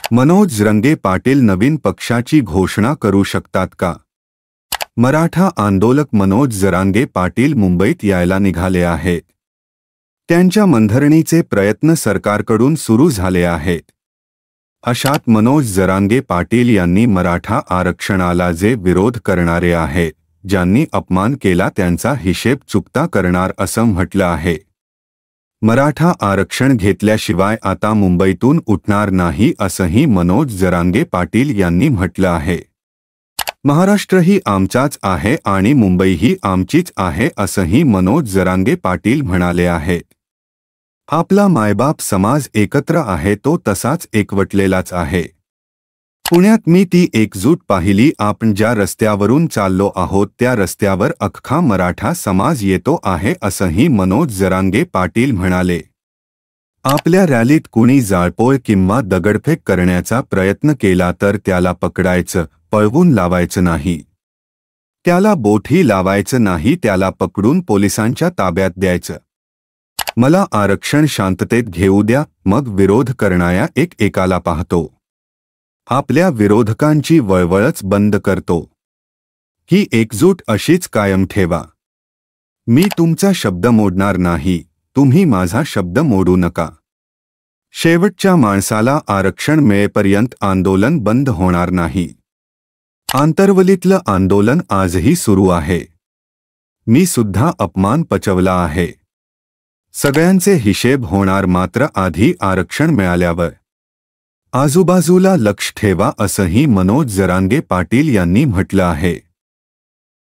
मनोज जरांगे पाटील नवीन पक्षाची घोषणा करू शकतात का? मराठा आंदोलक मनोज जरांगे पाटील मुंबईत यायला निघाले आहेत. त्यांच्या मनधरणीचे प्रयत्न सरकारकडून सुरू झाले आहेत. अशात मनोज जरांगे पाटील यांनी मराठा आरक्षणाला जे विरोध करणारे आहेत, ज्यांनी अपमान केला त्यांचा हिशेब चुकता करणार असं म्हटलं आहे. मराठा आरक्षण घेतल्याशिवाय आता मुंबईतून उठणार नाही असंही मनोज जरांगे पाटील यांनी म्हटलं आहे. महाराष्ट्रही आमचाच आहे आणि मुंबईही आमचीच आहे असंही मनोज जरांगे पाटील म्हणाले आहेत. आपला मायबाप समाज एकत्र आहे, तो तसाच एकवटलेलाच आहे. पुण्यात मी ती एकजूट पाहिली. आपण ज्या रस्त्यावरून चाललो आहोत त्या रस्त्यावर अख्खा मराठा समाज येतो आहे असंही मनोज जरांगे पाटील म्हणाले. आपल्या रॅलीत कुणी जाळपोळ किंवा दगडफेक करण्याचा प्रयत्न केला तर त्याला पकडायचं, पळवून लावायचं नाही. त्याला बोटी लावायचं नाही, त्याला पकडून पोलिसांच्या ताब्यात द्यायचं. मला आरक्षण शांततेत घेऊ द्या, मग विरोध करणाऱ्या एकाला पाहतो. आपल्या विरोधकांची वळवळच बंद करतो. ही एकजूट अशीच कायम ठेवा. मी तुमचा शब्द मोडणार नाही, तुम्ही माझा शब्द मोडू नका. शेवटच्या माणसाला आरक्षण मिळेपर्यंत आंदोलन बंद होणार नाही. आंतरवलीतलं आंदोलन आजही सुरू आहे. मी सुद्धा अपमान पचवला आहे. सगळ्यांचे हिशेब होणार, मात्र आधी आरक्षण मिळाल्यावर. आजूबाजूला लक्ष ठेवा असंही मनोज जरांगे पाटील यांनी म्हटलं आहे.